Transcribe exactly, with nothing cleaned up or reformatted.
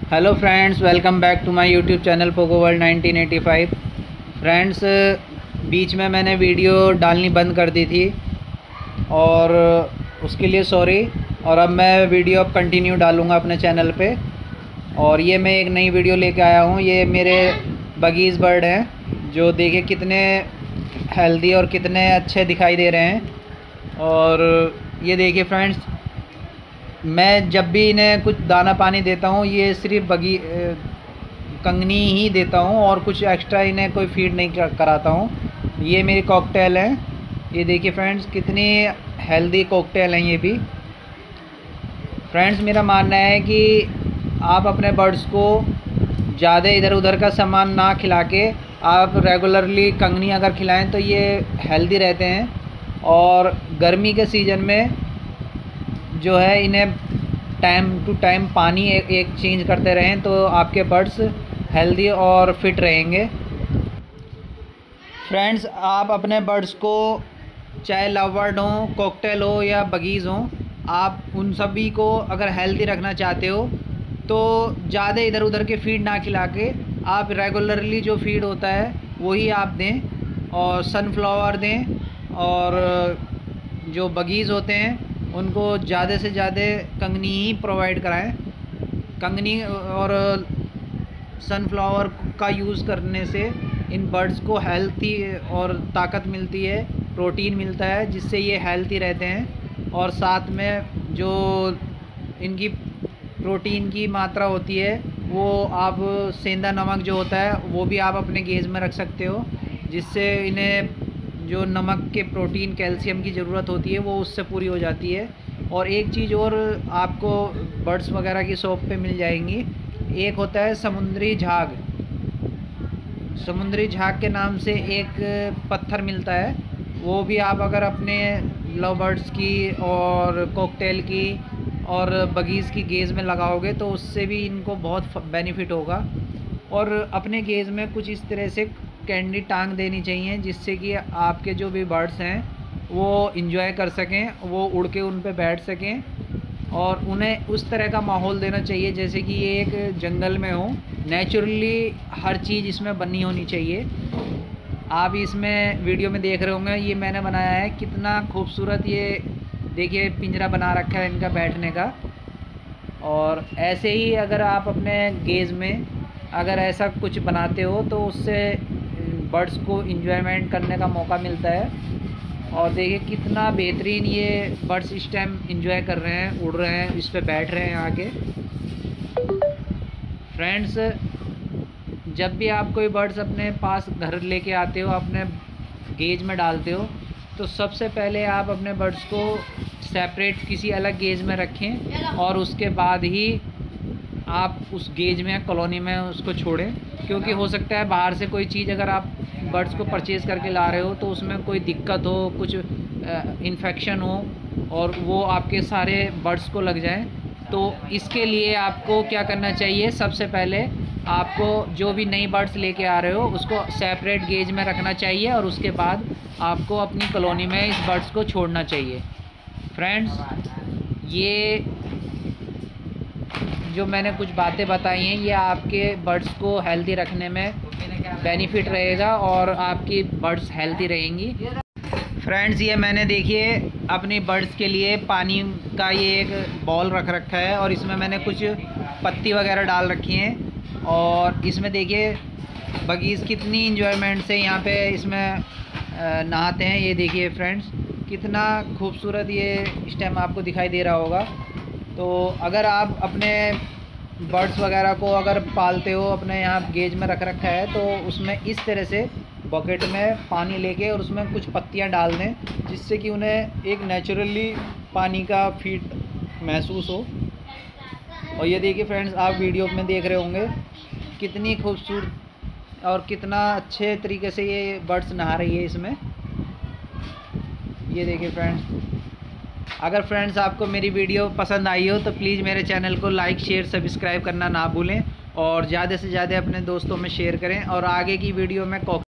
Hello friends, welcome back to my YouTube channel Pogo World nineteen eighty five. Friends, बीच में मैंने video डालनी बंद कर दी थी और उसके लिए सॉरी। और अब मैं वीडियो अब कंटिन्यू डालूँगा अपने चैनल पे। और ये मैं एक नई वीडियो लेके आया हूँ। ये मेरे बगीज़ बर्ड हैं जो देखिए कितने हेल्दी और कितने अच्छे दिखाई दे रहे हैं। और ये देखिए फ्रेंड्स, मैं जब भी इन्हें कुछ दाना पानी देता हूँ ये सिर्फ बगी कंगनी ही देता हूँ और कुछ एक्स्ट्रा इन्हें कोई फीड नहीं कराता हूँ। ये मेरी कॉकटेल हैं। ये देखिए फ्रेंड्स, कितनी हेल्दी कॉकटेल हैं ये भी। फ्रेंड्स, मेरा मानना है कि आप अपने बर्ड्स को ज़्यादा इधर उधर का सामान ना खिला के आप रेगुलरली कंगनी अगर खिलाएं तो ये हेल्दी रहते हैं। और गर्मी के सीज़न में जो है इन्हें टाइम टू टाइम पानी एक, एक चेंज करते रहें तो आपके बर्ड्स हेल्दी और फिट रहेंगे। फ्रेंड्स, आप अपने बर्ड्स को चाहे लव बर्ड हो, कॉकटेल हो या बगीज़ हो, आप उन सभी को अगर हेल्दी रखना चाहते हो तो ज़्यादा इधर उधर के फीड ना खिला के आप रेगुलरली जो फीड होता है वही आप दें। और सनफ्लावर दें। और जो बगीज़ होते हैं उनको ज़्यादा से ज़्यादा कंगनी ही प्रोवाइड कराएं। कंगनी और सनफ्लावर का यूज़ करने से इन बर्ड्स को हेल्थी और ताकत मिलती है, प्रोटीन मिलता है, जिससे ये हेल्थी रहते हैं। और साथ में जो इनकी प्रोटीन की मात्रा होती है वो आप सेंधा नमक जो होता है वो भी आप अपने गेज में रख सकते हो, जिससे इन्हें जो नमक के प्रोटीन कैल्शियम की ज़रूरत होती है वो उससे पूरी हो जाती है। और एक चीज़ और आपको बर्ड्स वगैरह की शॉप पे मिल जाएंगी, एक होता है समुद्री झाग। समुद्री झाग के नाम से एक पत्थर मिलता है, वो भी आप अगर अपने लव बर्ड्स की और कॉकटेल की और बगीज़ की गेज में लगाओगे तो उससे भी इनको बहुत बेनिफिट होगा। और अपने गेज में कुछ इस तरह से कैंडी टांग देनी चाहिए जिससे कि आपके जो भी बर्ड्स हैं वो इंजॉय कर सकें, वो उड़ के उन पे बैठ सकें। और उन्हें उस तरह का माहौल देना चाहिए जैसे कि ये एक जंगल में हो, नेचुरली हर चीज़ इसमें बनी होनी चाहिए। आप इसमें वीडियो में देख रहे होंगे, ये मैंने बनाया है, कितना खूबसूरत ये देखिए पिंजरा बना रखा है इनका बैठने का। और ऐसे ही अगर आप अपने गेज में अगर ऐसा कुछ बनाते हो तो उससे बर्ड्स को इंजॉयमेंट करने का मौका मिलता है। और देखिए कितना बेहतरीन ये बर्ड्स इस टाइम इंजॉय कर रहे हैं, उड़ रहे हैं, इस पे बैठ रहे हैं आके। फ्रेंड्स, जब भी आप कोई बर्ड्स अपने पास घर लेके आते हो, अपने गेज में डालते हो, तो सबसे पहले आप अपने बर्ड्स को सेपरेट किसी अलग गेज में रखें और उसके बाद ही आप उस गेज में कॉलोनी में उसको छोड़ें। क्योंकि हो सकता है बाहर से कोई चीज़ अगर आप बर्ड्स को परचेज़ करके ला रहे हो तो उसमें कोई दिक्कत हो, कुछ इन्फेक्शन हो और वो आपके सारे बर्ड्स को लग जाए। तो इसके लिए आपको क्या करना चाहिए, सबसे पहले आपको जो भी नई बर्ड्स लेके आ रहे हो उसको सेपरेट गेज में रखना चाहिए और उसके बाद आपको अपनी कॉलोनी में इस बर्ड्स को छोड़ना चाहिए। फ्रेंड्स, ये जो मैंने कुछ बातें बताई हैं ये आपके बर्ड्स को हेल्दी रखने में बेनिफिट रहेगा और आपकी बर्ड्स हेल्दी रहेंगी। फ्रेंड्स, ये मैंने देखिए अपनी बर्ड्स के लिए पानी का ये एक बॉल रख रखा है और इसमें मैंने कुछ पत्ती वगैरह डाल रखी हैं। और इसमें देखिए बगीज़ कितनी इंजॉयमेंट से यहाँ पे इसमें नहाते हैं। ये देखिए फ्रेंड्स, कितना खूबसूरत ये इस टाइम आपको दिखाई दे रहा होगा। तो अगर आप अपने बर्ड्स वगैरह को अगर पालते हो, अपने यहाँ गेज में रख रखा है, तो उसमें इस तरह से बकेट में पानी लेके और उसमें कुछ पत्तियाँ डाल दें जिससे कि उन्हें एक नेचुरली पानी का फीड महसूस हो। और ये देखिए फ्रेंड्स, आप वीडियो में देख रहे होंगे कितनी खूबसूरत और कितना अच्छे तरीके से ये बर्ड्स नहा रही है इसमें। ये देखिए फ्रेंड्स, अगर फ्रेंड्स आपको मेरी वीडियो पसंद आई हो तो प्लीज़ मेरे चैनल को लाइक शेयर सब्सक्राइब करना ना भूलें और ज़्यादा से ज़्यादा अपने दोस्तों में शेयर करें। और आगे की वीडियो में